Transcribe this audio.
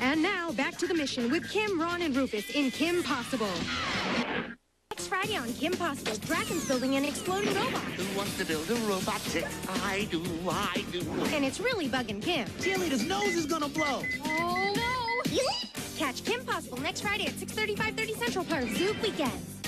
And now, back to the mission with Kim, Ron, and Rufus in Kim Possible. Next Friday on Kim Possible, Draken's building an exploding robot. Who wants to build a robot? I do. And it's really bugging Kim. Cheerleader's nose is gonna blow. Oh, no! Catch Kim Possible next Friday at 6:30, 5:30 Central per Zoog Weekends.